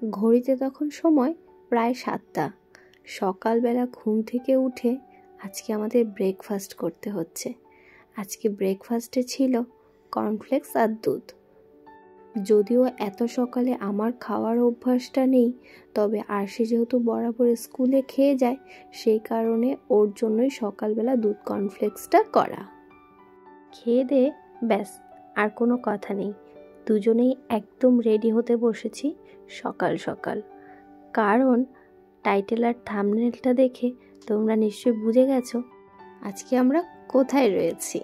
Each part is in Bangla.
ঘড়িতে তখন সময় প্রায় 7টা। সকালবেলা ঘুম থেকে উঠে আজকে আমাদের ব্রেকফাস্ট করতে হচ্ছে। আজকে ব্রেকফাস্টে ছিল কর্নফ্লেক্স আর দুধ। যদিও এত সকালে আমার খাওয়ার অভ্যাসটা নেই, তবে আরশি যেহেতু বরাবর স্কুলে খেয়ে যায়, সেই কারণে ওর জন্যই সকালবেলা দুধ কর্নফ্লেক্সটা করা। খেয়ে দে ব্যাস, আর কোনো কথা নেই। দুজনেই একদম রেডি হতে বসেছি সকাল সকাল। কারণ টাইটেল আর থাম্বনেলটা দেখে তোমরা নিশ্চয়ই বুঝে গেছো আজকে আমরা কোথায় রয়েছি।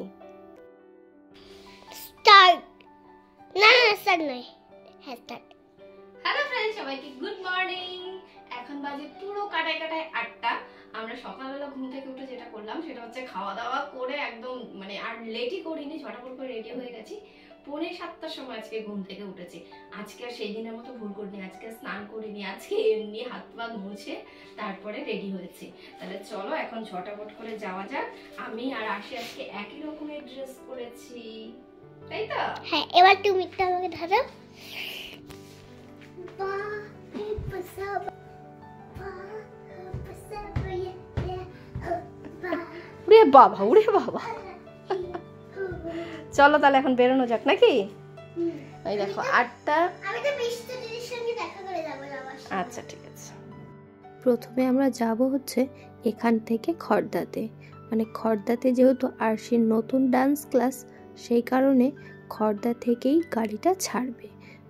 হ্যালো ফ্রেন্ডস, সবাইকে গুড মর্নিং। এখন বাজে পুরো কাটায় 8টা। আমরা সকালবেলা ঘুম থেকে উঠে যেটা করলাম সেটা হচ্ছে খাওয়া দাওয়া করে একদম আর লেটই করিনি, ঝটাফট করে রেডি হয়ে গেছি। 6:45টার সময় আজকে ঘুম থেকে উঠেছি। আজকে আর সেই দিনের মতো ভুল করিনি, আজকে স্নান করিনি, আজকে এমনি হাত পা মুছে তারপরে রেডি হয়েছি। তাহলে চলো এখন ঝটাফট করে যাওয়া যাক। আমি আর আশি আজকে একই রকমের ড্রেস পরেছি, তাই তো? হ্যাঁ, এবার তুমি একটু আমাকে ধরো। উড়ে বাবা, উড়ে বাবা। চলো তাহলে এখন বেরোনো যাক নাকি? এই দেখো 8টা। আমি তো মিষ্টি দিদির সঙ্গে দেখা করে যাব। আচ্ছা ঠিক আছে। প্রথমে আমরা যাব হচ্ছে এখান থেকে খড়দাতে। খড়দাতে যেহেতু আরশির নতুন ডান্স ক্লাস, সেই কারণে খড়দা থেকেই গাড়িটা ছাড়বে।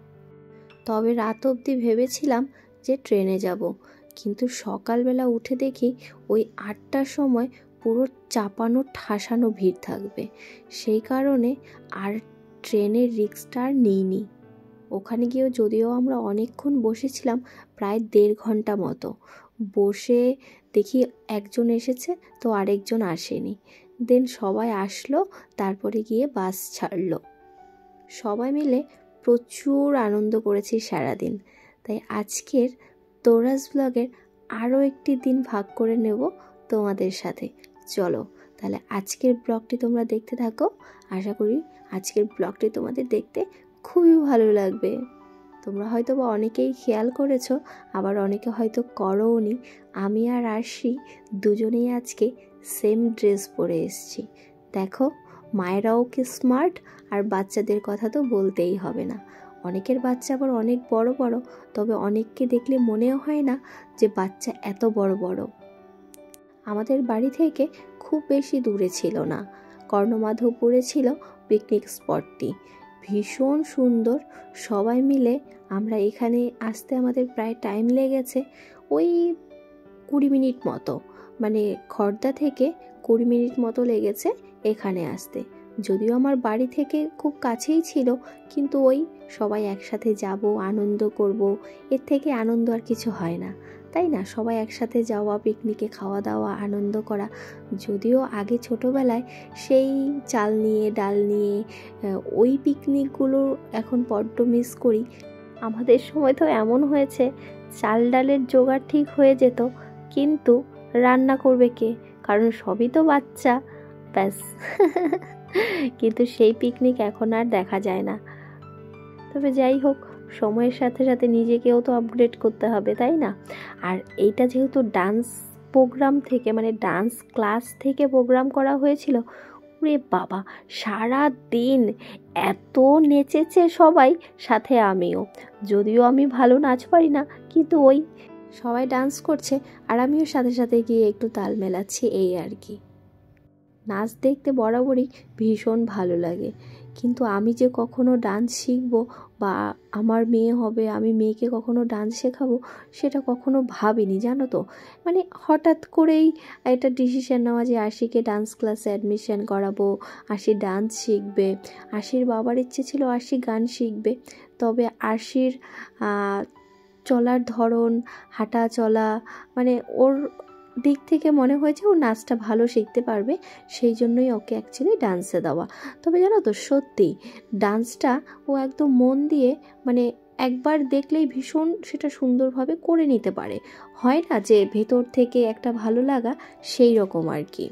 তবে রাত অবধি ভেবেছিলাম যে ট্রেনে যাব, কিন্তু সকালবেলা উঠে দেখি ওই 8টার সময় পুরো চাপানো ঠাসানো ভিড় থাকবে, সেই কারণে আর ট্রেনের রিস্কটা আর নিইনি। ওখানে গিয়েও যদিও আমরা অনেকক্ষণ বসেছিলাম, প্রায় 1.5 ঘন্টা মতো বসে দেখি একজন এসেছে তো আরেকজন আসেনি। দেন সবাই আসলো, তারপরে গিয়ে বাস ছাড়লো। সবাই মিলে প্রচুর আনন্দ করেছি সারাদিন। তাই আজকের তোরাস ব্লগের আরও একটি দিন ভাগ করে নেব তোমাদের সাথে। চলো তাহলে আজকের ব্লগটি তোমরা দেখতে থাকো। আশা করি আজকের ব্লগটি তোমাদের দেখতে খুবই ভালো লাগবে। তোমরা হয়তো বা অনেকেই খেয়াল করেছো, আবার অনেকে হয়তো করোনি। আমি আর আরশি দুজনেই আজকে সেম ড্রেস পরে এসেছি। দেখো, মায়েরাও কি স্মার্ট, আর বাচ্চাদের কথা তো বলতেই হবে না। অনেকের বাচ্চা আবার অনেক বড় বড়, তবে অনেককে দেখলে মনেও হয় না যে বাচ্চা এত বড় বড়। আমাদের বাড়ি থেকে খুব বেশি দূরে ছিল না, কর্ণমাধবপুরে ছিল পিকনিক স্পটটি। ভীষণ সুন্দর। সবাই মিলে আমরা এখানে আসতে আমাদের প্রায় টাইম লেগেছে ওই 20 মিনিট মতো। খড়দা থেকে 20 মিনিট মতো লেগেছে এখানে আসতে। যদিও আমার বাড়ি থেকে খুব কাছেই ছিল, কিন্তু ওই সবাই একসাথে যাব, আনন্দ করব, এর থেকে আনন্দ আর কিছু হয় না, তাই না? সবাই একসাথে যাওয়া, পিকনিকে খাওয়া দাওয়া, আনন্দ করা। যদিও আগে ছোটোবেলায় সেই চাল নিয়ে ডাল নিয়ে ওই পিকনিকগুলো এখন বড্ড মিস করি। আমাদের সময় তো এমন হয়েছে, চাল ডালের জোগাড় ঠিক হয়ে যেত, কিন্তু রান্না করবে কে? কারণ সবই তো বাচ্চা, ব্যাস। কিন্তু সেই পিকনিক এখন আর দেখা যায় না। তবে যাই হোক, সময়ের সাথে সাথে নিজেকেও তো আপগ্রেড করতে হবে, তাই না? আর এইটা যেহেতু ডান্স প্রোগ্রাম থেকে ডান্স ক্লাস থেকে প্রোগ্রাম করা হয়েছিল, ওরে বাবা, সারা দিন এত নেচেছে সবাই, সাথে আমিও। যদিও আমি ভালো নাচ পারি না, কিন্তু ওই সবাই ডান্স করছে আর আমিও সাথে সাথে গিয়ে একটু তাল মেলাচ্ছি, এই আর কি। নাচ দেখতে বরাবরই ভীষণ ভালো লাগে, কিন্তু আমি যে কখনো ডান্স শিখবো বা আমার মেয়ে হবে, আমি মেয়েকে কখনো ডান্স শেখাবো, সেটা কখনো ভাবিনি, জানো তো। হঠাৎ করেই একটা ডিসিশন নেওয়া যে আশিকে ডান্স ক্লাসে অ্যাডমিশন করাবো, আশি ডান্স শিখবে। আশির বাবার ইচ্ছে ছিল আশি গান শিখবে, তবে আশির চলার ধরন, হাঁটা চলা, ওর দিক থেকে মনে হয়েছে ও নাচটা ভালো শিখতে পারবে, সেই জন্যই ওকে অ্যাকচুয়ালি ডান্সে দেওয়া। তবে জানো তো, সত্যি ডান্সটা ও একদম মন দিয়ে একবার দেখলেই ভীষণ সেটা সুন্দরভাবে করে নিতে পারে। হয় না যে ভেতর থেকে একটা ভালো লাগা, সেই রকম আর কি।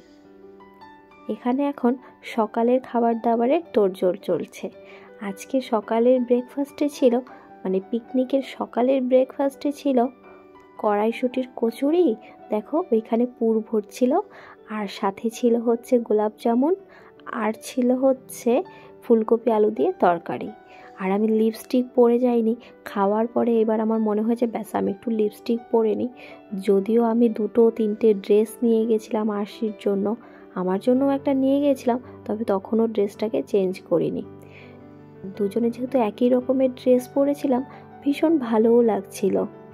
এখানে এখন সকালের খাবার দাবারের তোড়জোড় চলছে। আজকে সকালের ব্রেকফাস্টে ছিল মানে পিকনিকের সকালের ব্রেকফাস্টে ছিল কড়াইশুঁটির কচুরি, দেখো ওইখানে পুর ভরছিল, আর সাথে ছিল হচ্ছে গোলাপ জামুন, আর ছিল হচ্ছে ফুলকপি আলু দিয়ে তরকারি। আর আমি লিপস্টিক পরে যাইনি, খাওয়ার পরে এবার আমার মনে হয়েছে ব্যাস আমি একটু লিপস্টিক পরে নিই। যদিও আমি 2-3টে ড্রেস নিয়ে গেছিলাম আরশির জন্য, আমার জন্যও একটা নিয়ে গেছিলাম, তবে তখনও ড্রেসটাকে চেঞ্জ করিনি। দুজনে যেহেতু একই রকমের ড্রেস পরেছিলাম, ভীষণ ভালোও লাগছিল।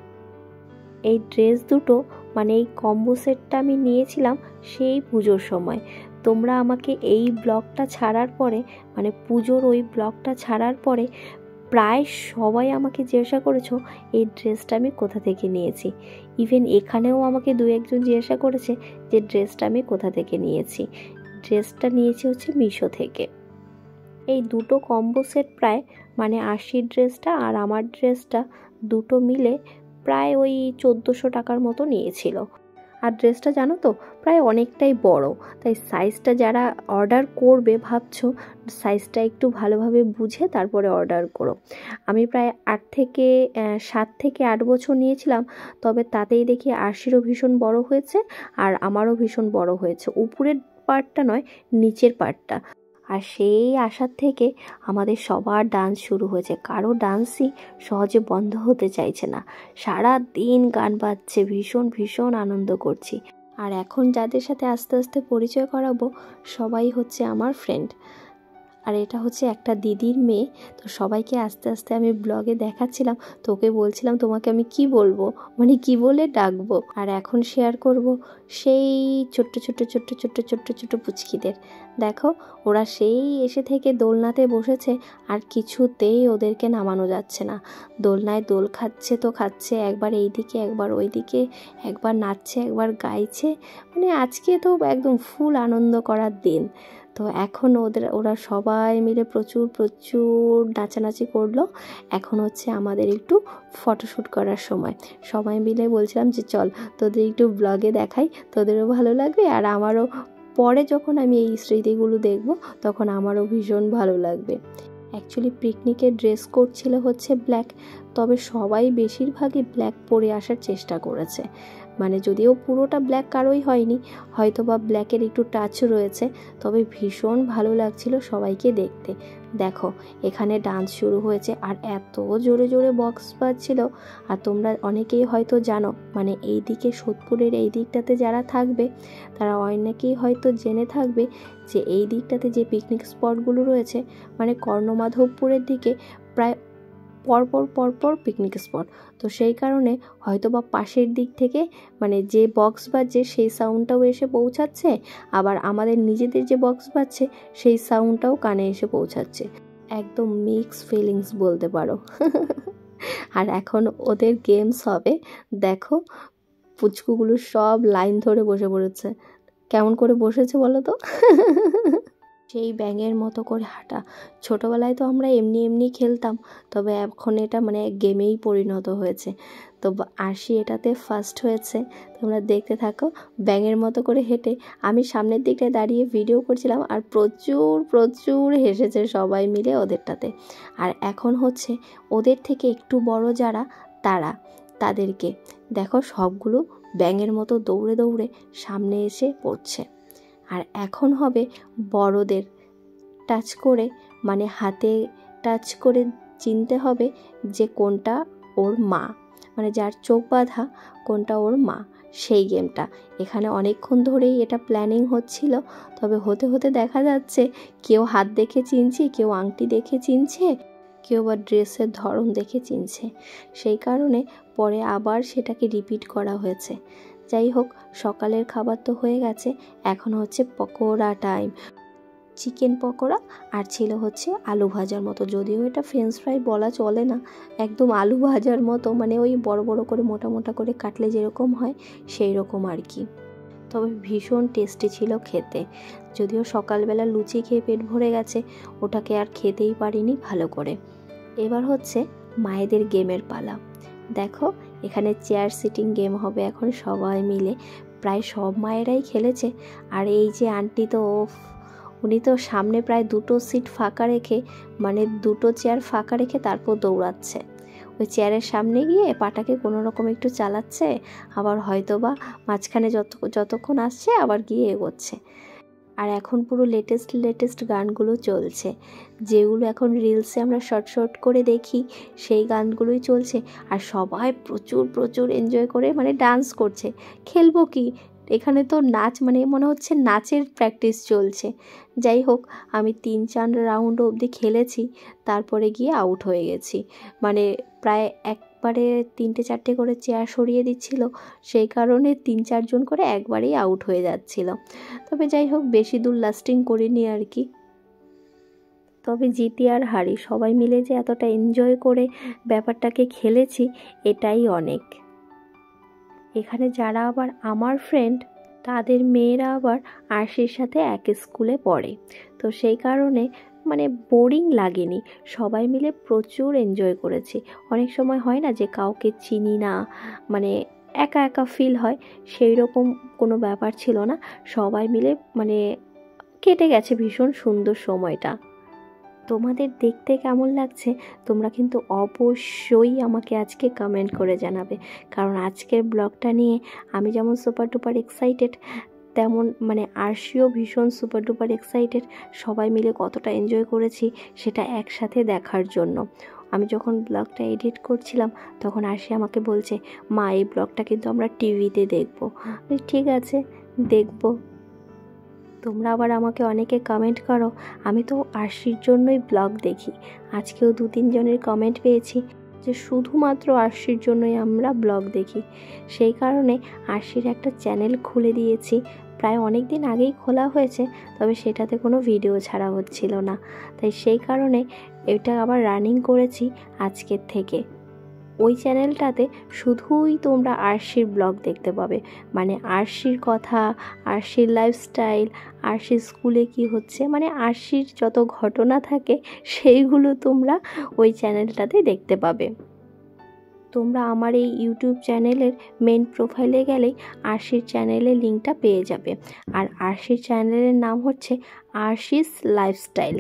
এই ড্রেস দুটো মানে এই কম্বো সেটটা আমি নিয়েছিলাম সেই পুজোর সময়। তোমরা আমাকে এই ব্লগটা ছাড়ার পরে, মানে পুজোর ওই ব্লগটা ছাড়ার পরে প্রায় সবাই আমাকে জিজ্ঞাসা করেছো এই ড্রেসটা আমি কোথা থেকে নিয়েছি। ইভেন এখানেও আমাকে 2-1জন জিজ্ঞাসা করেছে যে ড্রেসটা আমি কোথা থেকে নিয়েছি। ড্রেসটা নিয়েছি হচ্ছে মিশো থেকে। এই দুটো কম্বো সেট প্রায় মানে আরশির ড্রেসটা আর আমার ড্রেসটা দুটো মিলে প্রায় ওই 1400 টাকার মতো নিয়েছিল। আর ড্রেসটা জানো তো প্রায় অনেকটাই বড়, তাই সাইজটা যারা অর্ডার করবে ভাবছো সাইজটা একটু ভালোভাবে বুঝে তারপরে অর্ডার করো। আমি প্রায় 7 থেকে 8 বছর নিয়েছিলাম, তবে তাতেই দেখি আরশিরও ভীষণ বড় হয়েছে আর আমারও ভীষণ বড় হয়েছে, উপরের পার্টটা নয় নিচের পার্টটা। আর সেই আশার থেকে আমাদের সবার ডান্স শুরু হয়েছে, কারো ডান্সই সহজে বন্ধ হতে চাইছে না, সারা দিন গান বাজছে, ভীষণ ভীষণ আনন্দ করছি। আর এখন যাদের সাথে আস্তে আস্তে পরিচয় করাবো সবাই হচ্ছে আমার ফ্রেন্ড। আর এটা হচ্ছে একটা দিদির মেয়ে। তো সবাইকে আস্তে আস্তে আমি ব্লগে দেখাচ্ছিলাম, তোকে বলছিলাম তোমাকে আমি কি বলবো, মানে কি বলে ডাকবো। আর এখন শেয়ার করব সেই ছোট্ট ছোট্ট ছোট্ট ছোট্ট ছোট্ট ছোট্ট পুচকিদের। দেখো ওরা সেই এসে থেকে দোলনাতে বসেছে আর কিছুতেই ওদেরকে নামানো যাচ্ছে না। দোলনায় দোল খাচ্ছে তো খাচ্ছে, একবার এইদিকে একবার ওইদিকে, একবার নাচছে একবার গাইছে, মানে আজকে তো একদম ফুল আনন্দ করার দিন। তো এখন ওরা সবাই মিলে প্রচুর প্রচুর নাচানাচি করলো। এখন হচ্ছে আমাদের একটু ফটোশ্যুট করার সময়। সবাই মিলে বলছিলাম যে চল তোদের একটু ব্লগে দেখাই, তোদেরও ভালো লাগবে আর আমারও, পরে যখন আমি এই স্মৃতিগুলো দেখব তখন আমারও ভীষণ ভালো লাগবে। অ্যাকচুয়ালি পিকনিকের ড্রেস কোড ছিল হচ্ছে ব্ল্যাক, তবে সবাই বেশিরভাগই ব্ল্যাক পরে আসার চেষ্টা করেছে। মানে যদিও পুরোটা ব্ল্যাক কারোই হয়নি, হয়তো বা ব্ল্যাকের একটু টাচ রয়েছে, তবে ভীষণ ভালো লাগছিল সবাইকে দেখতে। দেখো এখানে ডান্স শুরু হয়েছে আর এত জোরে জোরে বক্স বাজছিল। আর তোমরা অনেকেই হয়তো জানো, মানে এই দিকে সোদপুরের এই দিকটাতে যারা থাকবে তারা অনেকেই হয়তো জেনে থাকবে যে এই দিকটাতে যে পিকনিক স্পটগুলো রয়েছে, মানে কর্ণমাধবপুরের দিকে প্রায় পরপর পিকনিক স্পট। তো সেই কারণে হয়তো বা পাশের দিক থেকে মানে যে বক্স বাজছে সেই সাউন্ডটাও এসে পৌঁছাচ্ছে, আবার আমাদের নিজেদের যে বক্স বাজছে সেই সাউন্ডটাও কানে এসে পৌঁছাচ্ছে। একদম মিক্স ফিলিংস বলতে পারো। আর এখন ওদের গেমস হবে, দেখো পুচকুগুলো সব লাইন ধরে বসে পড়েছে। কেমন করে বসেছে বলো তো? সেই ব্যাঙের মতো করে হাঁটা। ছোটোবেলায় তো আমরা এমনি এমনি খেলতাম, তবে এখন এটা মানে গেমেই পরিণত হয়েছে। তো আরশি এটাতে ফার্স্ট হয়েছে, তোমরা দেখতে থাকো। ব্যাঙের মতো করে হেঁটে আমি সামনের দিকটায় দাঁড়িয়ে ভিডিও করছিলাম আর প্রচুর প্রচুর হেসেছে সবাই মিলে ওদেরটাতে। আর এখন হচ্ছে ওদের থেকে একটু বড় যারা তাদেরকে দেখো সবগুলো ব্যাঙের মতো দৌড়ে দৌড়ে সামনে এসে পড়ছে। আর এখন হবে বড়দের টাচ করে, মানে হাতে টাচ করে চিনতে হবে যে কোনটা ওর মা, মানে যার চোখ বাঁধা কোনটা ওর মা, সেই গেমটা। এখানে অনেকক্ষণ ধরেই এটা প্ল্যানিং হচ্ছিল, তবে হতে হতে দেখা যাচ্ছে কেউ হাত দেখে চিনছে, কেউ আংটি দেখে চিনছে, কেউ বা ড্রেসের ধরন দেখে চিনছে। সেই কারণে পরে আবার সেটাকে রিপিট করা হয়েছে। যাই হোক, সকালের খাবার তো হয়ে গেছে, এখন হচ্ছে পকোড়া টাইম। চিকেন পকোড়া আর ছিল হচ্ছে আলু ভাজার মতো, যদিও এটা ফ্রেঞ্চ ফ্রাই বলা চলে না, একদম আলু ভাজার মতো, মানে ওই বড় বড় করে মোটা মোটা করে কাটলে যেরকম হয় সেই রকম আর কি। তবে ভীষণ টেস্টি ছিল খেতে। যদিও সকালবেলা লুচি খেয়ে পেট ভরে গেছে, ওটাকে আর খেতেই পারিনি ভালো করে। এবার হচ্ছে মায়েদের গেমের পালা। দেখো এখানে চেয়ার সিটিং গেম হবে এখন সবাই মিলে, প্রায় সব মায়েরাই খেলেছে। আর এই যে আন্টি তো উনি তো সামনে প্রায় 2টো সিট ফাঁকা রেখে, মানে 2টো চেয়ার ফাঁকা রেখে তারপর দৌড়াচ্ছে। ওই চেয়ারের সামনে গিয়ে পাটাকে কোনো রকম একটু চালাচ্ছে, আবার হয়তো বা মাঝখানে যতক্ষণ আসছে আবার গিয়ে এগোচ্ছে। আর এখন পুরো লেটেস্ট গানগুলো চলছে, যেগুলো এখন রিলসে আমরা শর্ট করে দেখি, সেই গানগুলোই চলছে। আর সবাই প্রচুর এনজয় করে মানে ডান্স করছে। খেলবো কি, এখানে তো নাচ মানে মনে হচ্ছে নাচের প্র্যাকটিস চলছে। যাই হোক, আমি 3-4 রাউন্ড অবধি খেলেছি, তারপরে গিয়ে আউট হয়ে গেছি। মানে প্রায় একবারে 3-4টে করে চেয়ার সরিয়ে দিচ্ছিল, সেই কারণে 3-4 জন করে একবারেই আউট হয়ে যাচ্ছিল। তবে যাই হোক, বেশি দূর লাস্টিং করিনি আর কি। তবে জিতি আর হারি সবাই মিলে যে এতটা এনজয় করে ব্যাপারটাকে খেলেছি, এটাই অনেক। এখানে যারা আবার আমার ফ্রেন্ড, তাদের মেয়েরা আবার আরশির সাথে এক স্কুলে পড়ে, তো সেই কারণে মানে বোরিং লাগেনি, সবাই মিলে প্রচুর এনজয় করেছি। অনেক সময় হয় না যে কাউকে চিনি না, মানে একা ফিল হয়, সেই রকম কোনো ব্যাপার ছিল না। সবাই মিলে মানে কেটে গেছে ভীষণ সুন্দর সময়টা। তোমাদের দেখতে কেমন লাগছে তোমরা কিন্তু অবশ্যই আমাকে আজকে কমেন্ট করে জানাবে, কারণ আজকের ব্লগটা নিয়ে আমি যেমন সুপার ডুপার এক্সাইটেড, তেমন মানে আরশিও ভীষণ সুপার ডুপার এক্সাইটেড। সবাই মিলে কতটা এনজয় করেছি সেটা একসাথে দেখার জন্য। আমি যখন ব্লগটা এডিট করছিলাম তখন আরশি আমাকে বলছে, মা এই ব্লগটা কিন্তু আমরা টিভিতে দেখবো। ঠিক আছে, দেখবো। তোমরা আবার আমাকে অনেকে কমেন্ট করো, আমি তো আরশির জন্যই ব্লগ দেখি। আজকেও 2-3 জনের কমেন্ট পেয়েছি যে শুধুমাত্র আরশির জন্যই আমরা ব্লগ দেখি। সেই কারণে আরশির একটা চ্যানেল খুলে দিয়েছি, প্রায় অনেক দিন আগেই খোলা হয়েছে, তবে সেটাতে কোনো ভিডিও ছাড়া হচ্ছিল না, তাই সেই কারণে এটা আবার রানিং করেছি আজকের থেকে। ওই চ্যানেলটাতে শুধুই তোমরা আরশির ব্লগ দেখতে পাবে, মানে আরশির কথা, আরশির লাইফস্টাইল, আরশির স্কুলে কি হচ্ছে, মানে আরশির যত ঘটনা থাকে সেইগুলো তোমরা ওই চ্যানেলটাতে দেখতে পাবে। তোমরা আমার এই ইউটিউব চ্যানেলের মেন প্রোফাইলে গেলেই আরশির চ্যানেলের লিঙ্কটা পেয়ে যাবে। আর আরশির চ্যানেলের নাম হচ্ছে আরশিস লাইফস্টাইল।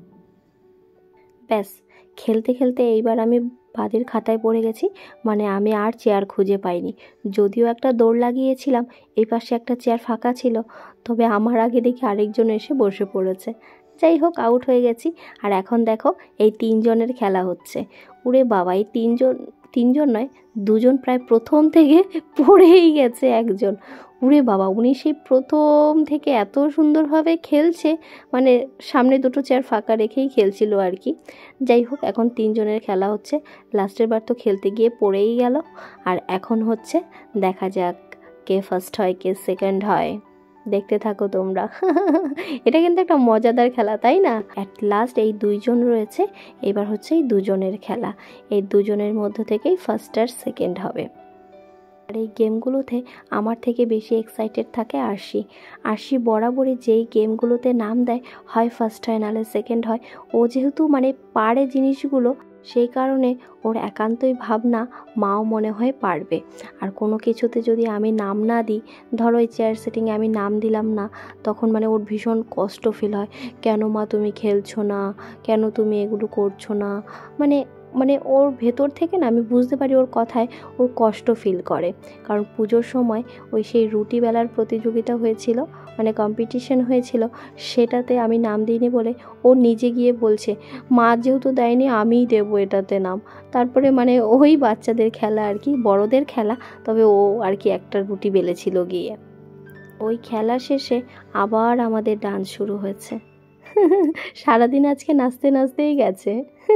ব্যাস, খেলতে এইবার আমি বাদের খাতায় পড়ে গেছি, মানে আমি আর চেয়ার খুঁজে পাইনি। যদিও একটা দৌড় লাগিয়েছিলাম, এই পাশে একটা চেয়ার ফাঁকা ছিল, তবে আমার আগে দেখি আরেকজন এসে বসে পড়েছে। যাই হোক, আউট হয়ে গেছি। আর এখন দেখো এই 3 জনের খেলা হচ্ছে। ওরে বাবা, এই 3 জন নয়, 2 জন প্রায় প্রথম থেকে পড়েই গেছে একজন। উরে বাবা, উনি সেই প্রথম থেকে এত সুন্দরভাবে খেলছে, মানে সামনে 2টো চেয়ার ফাঁকা রেখেই খেলছিল আর কি। যাই হোক, এখন 3 জনের খেলা হচ্ছে। লাস্টের বার তো খেলতে গিয়ে পড়েই গেল, আর এখন হচ্ছে দেখা যাক কে ফার্স্ট হয় কে সেকেন্ড হয়। দেখতে থাকো তোমরা। এটা কিন্তু একটা মজাদার খেলা, তাই না? অ্যাট লাস্ট এই 2 জন রয়েছে, এবার হচ্ছে এই 2 জনের খেলা। এই 2 জনের মধ্য থেকেই ফার্স্ট আর সেকেন্ড হবে। আর এই গেমগুলোতে আমার থেকে বেশি এক্সাইটেড থাকে আরশি বরাবরই যেই গেমগুলোতে নাম দেয়, হয় ফার্স্ট হয় নাহলে সেকেন্ড হয়। ও যেহেতু মানে পারে জিনিসগুলো, সেই কারণে ওর একান্তই ভাবনা মাও মনে হয় পারবে। আর কোনো কিছুতে যদি আমি নাম না দিই, ধরো এই চেয়ার সেটিংয়ে আমি নাম দিলাম না, তখন মানে ওর ভীষণ কষ্ট ফিল হয়, কেন মা তুমি খেলছো না, কেন তুমি এগুলো করছো না, মানে ওর ভেতর থেকে না আমি বুঝতে পারি ওর কথায় ওর কষ্ট ফিল করে। কারণ পুজোর সময় ওই সেই রুটি বেলার প্রতিযোগিতা হয়েছিল, মানে কম্পিটিশন হয়েছিল, সেটাতে আমি নাম দিইনি বলে ও নিজে গিয়ে বলছে, মা যেহেতু দেয়নি আমিই দেবো এটাতে নাম। তারপরে মানে ওই বাচ্চাদের খেলা আর কি, বড়দের খেলা, তবে ও আর কি একটা রুটি বেলেছিল গিয়ে। ওই খেলা শেষে আবার আমাদের ডান্স শুরু হয়েছে। সারাদিন আজকে নাচতেই গেছে।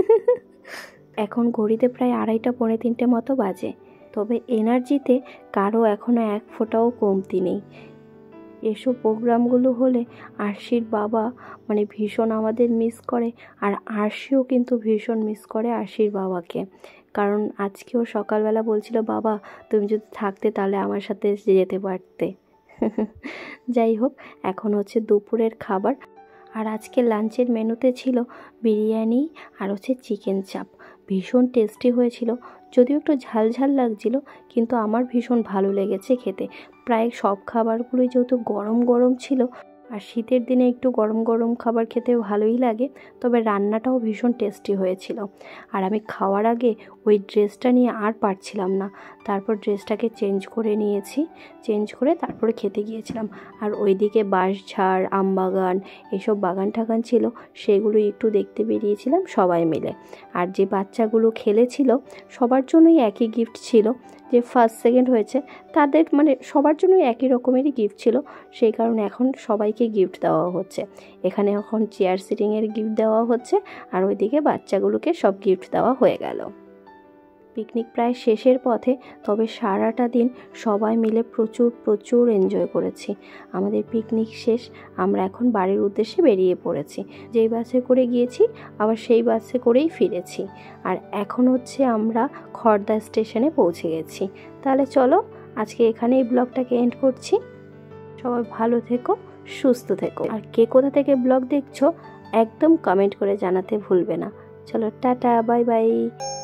এখন ঘড়িতে প্রায় 2:30-3টে মতো বাজে, তবে এনার্জিতে কারো এখনও 1 ফোঁটাও কমতি নেই। এসব প্রোগ্রামগুলো হলে আরশির বাবা মানে ভীষণ আমাদের মিস করে, আর আরশিও কিন্তু ভীষণ মিস করে আরশির বাবাকে। কারণ আজকেও সকালবেলা বলছিল, বাবা তুমি যদি থাকতে তাহলে আমার সাথে যেতে পারতে। যাই হোক, এখন হচ্ছে দুপুরের খাবার। আর আজকে লাঞ্চের মেনুতে ছিল বিরিয়ানি আর হচ্ছে চিকেন চাপ। ভীষণ টেস্টি হয়েছিল, যদিও একটু ঝাল লাগছিল, কিন্তু আমার ভীষণ ভালো লেগেছে খেতে। প্রায় সব খাবারগুলোই যেহেতু গরম ছিল, আর শীতের দিনে একটু গরম গরম খাবার খেতে ভালোই লাগে, তবে রান্নাটাও ভীষণ টেস্টি হয়েছিল। আর আমি খাওয়ার আগে ওই ড্রেসটা নিয়ে আর পারছিলাম না, তারপর ড্রেসটাকে চেঞ্জ করে নিয়েছি, চেঞ্জ করে তারপরে খেতে গিয়েছিলাম। আর ওইদিকে বাঁশঝাড়, আমবাগান, এসব বাগান টাগান ছিল, সেগুলো একটু দেখতে বেরিয়েছিলাম সবাই মিলে। আর যে বাচ্চাগুলো খেলেছিল সবার জন্যই একই গিফট ছিল, যে ফার্স্ট সেকেন্ড হয়েছে তাদের মানে সবার জন্যই একই রকমেরই গিফট ছিল, সেই কারণে এখন সবাইকে গিফট দেওয়া হচ্ছে। এখানে এখন চেয়ার সিটিংয়ের গিফট দেওয়া হচ্ছে, আর ওইদিকে বাচ্চাগুলোকে সব গিফট দেওয়া হয়ে গেল। পিকনিক প্রায় শেষের পথে, তবে সারাটা দিন সবাই মিলে প্রচুর এনজয় করেছি। আমাদের পিকনিক শেষ, আমরা এখন বাড়ির উদ্দেশ্যে বেরিয়ে পড়েছি। যেই বাসে করে গিয়েছি আবার সেই বাসে করেই ফিরেছি। আর এখন হচ্ছে আমরা খড়দা স্টেশনে পৌঁছে গেছি। তাহলে চলো আজকে এখানে এই ব্লগটাকে এন্ড করছি। সবাই ভালো থেকো, সুস্থ থেকো। আর কে কোথা থেকে ব্লগ দেখছো একদম কমেন্ট করে জানাতে ভুলবে না। চলো টাটা, বাই বাই।